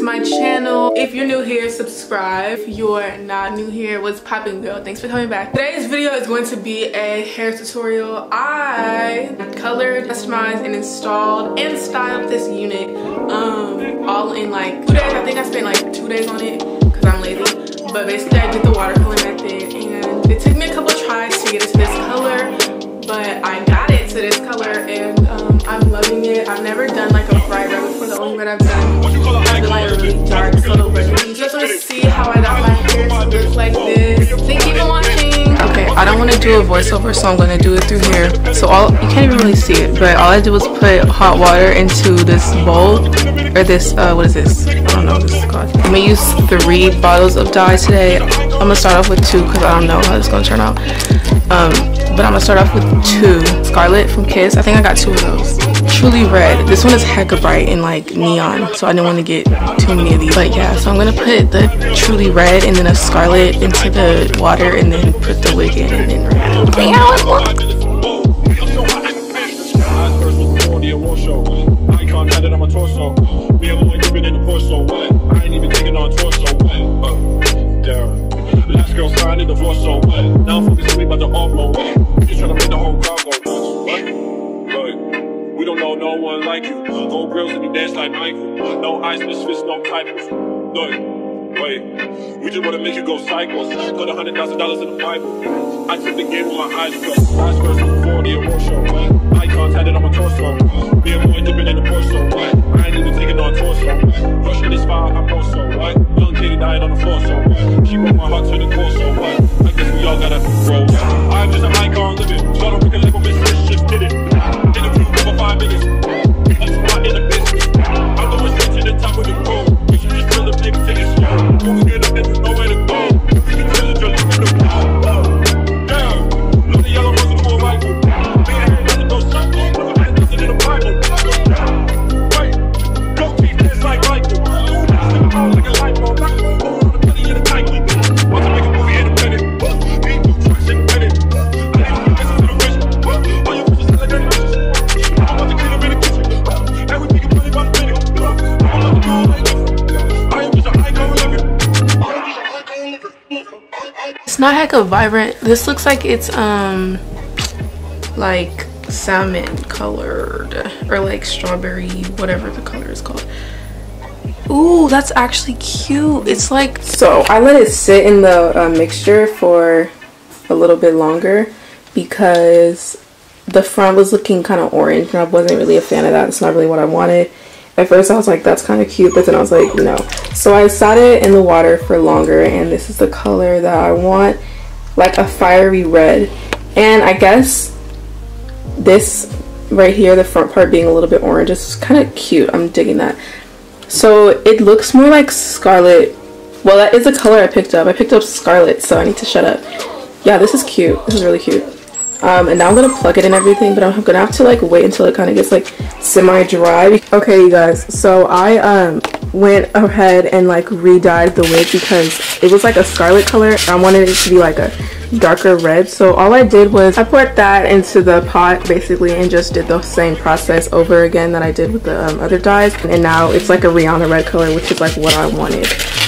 my channel. If you're new here, subscribe. If you're not new here, what's poppin', girl? Thanks for coming back. Today's video is going to be a hair tutorial. I colored, customized, and installed and styled this unit all in like 2 days. I think I spent like 2 days on it because I'm lazy. But basically I did the watercolor method and it took me a couple tries to get it to this color, but I got it to this color and I'm loving it. I've never done like a bright red before. The only red I've done has been like a really dark subtle red. You just want to see how I got my hair to look like this. Thank you for watching. Okay, I don't want to do a voiceover, so I'm going to do it through here. So you can't even really see it, but all I did was put hot water into this bowl, or this, what is this? I don't know what this is called. I'm going to use 3 bottles of dye today. I'm going to start off with 2 because I don't know how it's going to turn out. But I'm going to start off with 2. Scarlet from Kiss. I think I got 2 of those. Truly Red. This one is hecka bright and like neon, so I didn't want to get too many of these. But yeah, so I'm going to put the Truly Red and then a Scarlet into the water and then put the wig in and then see how it looks. Last girl signed a divorce, so what? Now I'm focused on me about the all-blow. Just trying to make the whole crowd go, what? Look, we don't know no one like you. Gold grills and you dance like Michael. No ice, no fist, no titles. Look, wait, we just want to make you go psycho. Put $100,000 in the Bible. I took the game with my eyes closed. Last verse was before the award show. Eye contact on my torso. Me and boy dipping in the Porsche, what? I ain't even taking on torso. Rush with this fire, I'm also, what? Young Katie dying on the floor, so what? She broke my heart to the core, so what? I guess we all gotta grow. I'm just an icon living. So I don't pick a label, Miss Rich just did it. In the room for 5 minutes. That's why in the business. I'm going straight to the top of the road. You should just feel the big ticket slow. When we get up, there's nowhere to go. We can feel it, you're leaving the wall. Damn, look the yellow rose into a rifle. Being here, nothing no circle. Put my hands in the Bible. Wait, go keep this like Michael. Like a light bulb, not going on the penny in the Nike. Want to make a movie in a minute. Ain't no tracks in a minute. I need to listen to the vision. All your bitches like dirty bitches. I'm about to clean up in the kitchen. And we making money by the minute. I'm about to do all like this. I am just an icon living. It's not hecka vibrant. This looks like it's like salmon colored or like strawberry, whatever the color is called. Ooh, that's actually cute. It's like, so I let it sit in the mixture for a little bit longer because the front was looking kind of orange and I wasn't really a fan of that. It's not really what I wanted. At first I was like, that's kind of cute, but then I was like, no. So I sat it in the water for longer and this is the color that I want, like a fiery red. And I guess this right here, the front part being a little bit orange, is kind of cute. I'm digging that. So it looks more like Scarlet. Well, that is a color I picked up. I picked up Scarlet, so I need to shut up. Yeah, this is cute. This is really cute. And now I'm gonna plug it and everything, but I'm gonna have to like wait until it kind of gets like semi-dry. Okay, you guys, so I went ahead and like re-dyed the wig because it was like a scarlet color. I wanted it to be like a darker red, so all I did was I put that into the pot basically and just did the same process over again that I did with the other dyes, and now it's like a Rihanna red color, which is like what I wanted.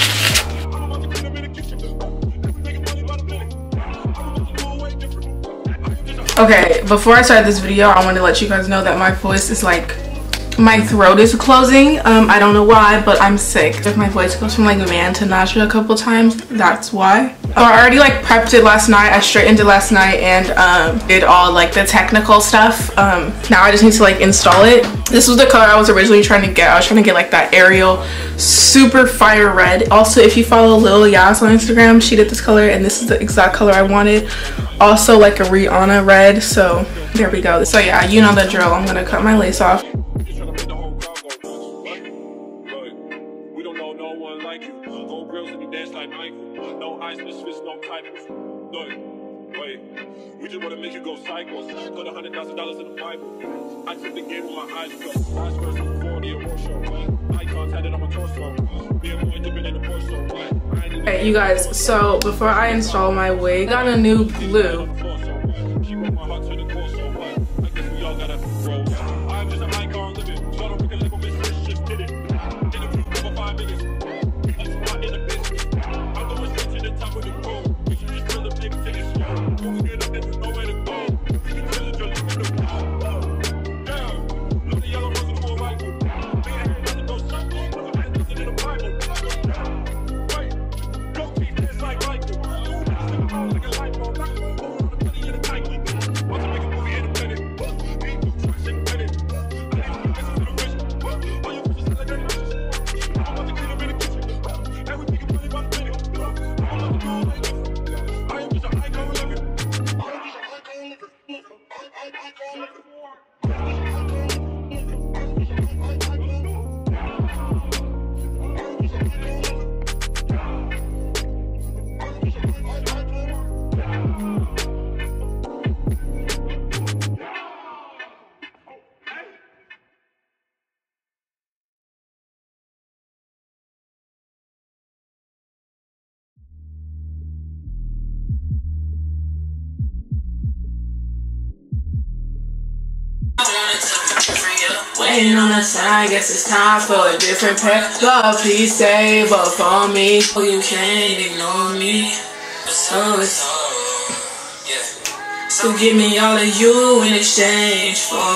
Okay, before I start this video, I want to let you guys know that my voice is like, my throat is closing. I don't know why, but I'm sick. If my voice goes from like man to nausea a couple times, that's why. I already like prepped it last night. I straightened it last night and did all like the technical stuff. Now I just need to like install it. This was the color I was originally trying to get. I was trying to get like that Ariel super fire red. Also, if you follow Lil Yas on Instagram, she did this color and this is the exact color I wanted. Also like a Rihanna red, so there we go. So yeah, you know the drill. I'm gonna cut my lace off. We just want to make you go psycho. Put $100,000 in the Bible. I took the game with my eyes closed. Last verse was before the award show. Eye contact on my torso. Me and boy dipping in the Porsche. Okay, you guys, so before I install my wig, I got a new glue. She broke my heart to the core, so what? I guess we all gotta grow. I'm just an icon living. So I don't pick a label, Miss Rich just did it. In the room for 5 minutes. Waiting on the sign, guess it's time for a different path. Lord, please save up for me. Oh, you can't ignore me. So give me all of you in exchange for.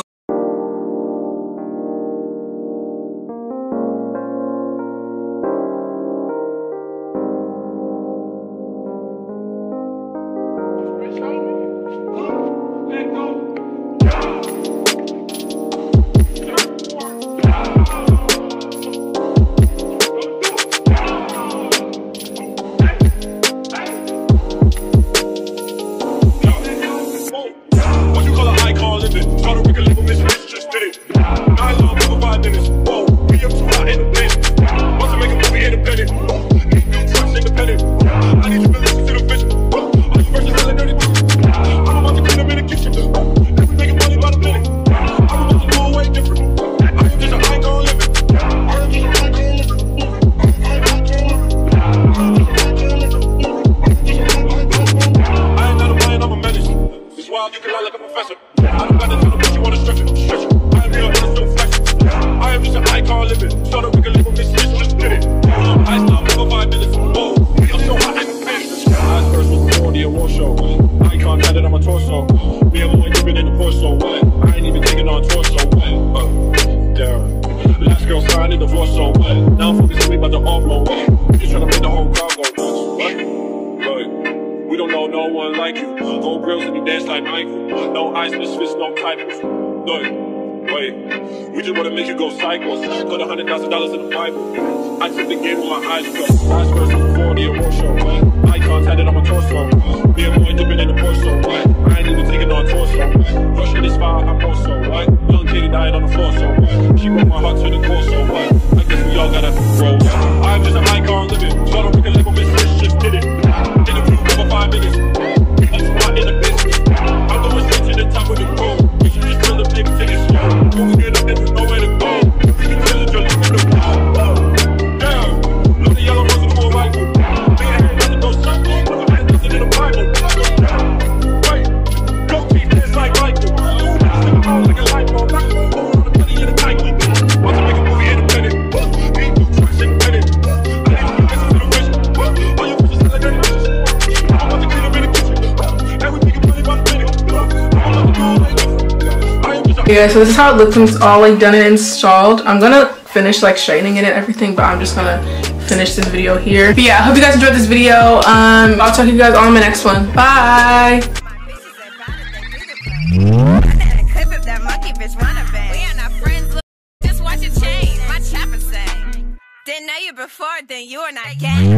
We just wanna make you go psycho. Put $100,000 in the Bible. I took the game with my eyes closed. Eyes first before the award show. Icons had it on my torso. Me and boy dipping in the torso. I ain't even taking on torso. Rushing this fire, I'm also. Young Katie died on the floor, so she broke my heart to the core, so I guess we all gotta grow. I'm just an icon living. So I don't pick a label, Miss just did it. Interview over 5 minutes. I'm spot in the business. I'm going straight to the top of the road. You should just feel the big ticket slow. When we get up, there's nowhere to go. You can tell it, you're looking to go. Damn, look the yellow rose in the white one. Being here, nothing no circle. I've had nothing in the Bible. Wait, go keep this like Michael. Sitting on like a light bulb. Hold on the money in the Nike. Want to make a movie independent. Ain't no tracks independent. I ain't even listen to the rich. All your bitches selling dirty bitches. I'm about to clean up in the kitchen. And we making money by the minute. I'm about to do like this. Yeah, so this is how it looks when it's all like done and installed. I'm gonna finish like straightening it and everything, but I'm just gonna finish this video here. But yeah, I hope you guys enjoyed this video. I'll talk to you guys on my next one. Bye. Didn't know you before, then you are not gay.